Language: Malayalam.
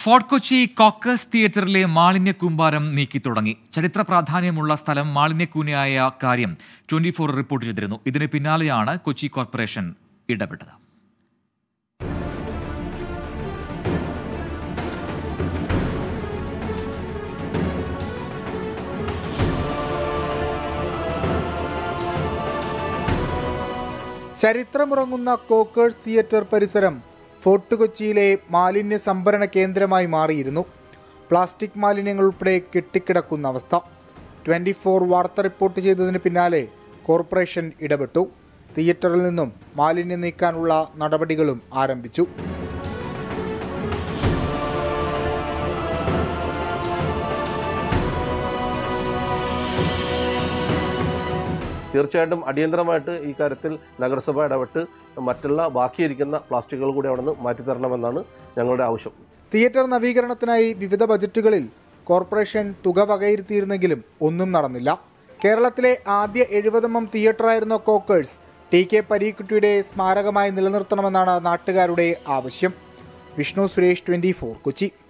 ഫോർട്ട് കൊച്ചി കോക്കസ് തിയേറ്ററിലെ മാലിന്യ കൂമ്പാരം നീക്കി തുടങ്ങി. ചരിത്ര പ്രാധാന്യമുള്ള സ്ഥലം മാലിന്യക്കൂനയായ കാര്യം 24 റിപ്പോർട്ട് ചെയ്തിരുന്നു. ഇതിന് പിന്നാലെയാണ് കൊച്ചി കോർപ്പറേഷൻ ഇടപെട്ടത്. ചരിത്രമുറങ്ങുന്ന കോക്കേഴ്സ് തിയേറ്റർ പരിസരം ഫോർട്ട് കൊച്ചിയിലെ മാലിന്യ സംഭരണ കേന്ദ്രമായി മാറിയിരുന്നു. പ്ലാസ്റ്റിക് മാലിന്യങ്ങൾ ഉൾപ്പെടെ കെട്ടിക്കിടക്കുന്ന അവസ്ഥ. 24 വാർത്ത റിപ്പോർട്ട് ചെയ്തതിന് പിന്നാലെ കോർപ്പറേഷൻ ഇടപെട്ടു. തിയേറ്ററിൽ നിന്നും മാലിന്യം നീക്കാനുള്ള നടപടികളും ആരംഭിച്ചു. തീർച്ചയായിട്ടും അടിയന്തരമായിട്ട് ഈ കാര്യത്തിൽ നഗരസഭ ഇടപെട്ട് മറ്റുള്ള ബാക്കിയിരിക്കുന്ന പ്ലാസ്റ്റിക്കുകൾ കൂടി അവിടെ നിന്ന് മാറ്റിത്തരണമെന്നാണ് ഞങ്ങളുടെ ആവശ്യം. തിയേറ്റർ നവീകരണത്തിനായി വിവിധ ബജറ്റുകളിൽ കോർപ്പറേഷൻ തുക വകയിരുത്തിയിരുന്നെങ്കിലും ഒന്നും നടന്നില്ല. കേരളത്തിലെ ആദ്യ 70mm തിയേറ്ററായിരുന്ന കോക്കേഴ്സ് TK പരീക്കുട്ടിയുടെ സ്മാരകമായി നിലനിർത്തണമെന്നാണ് നാട്ടുകാരുടെ ആവശ്യം. വിഷ്ണു സുരേഷ്, 24 കൊച്ചി.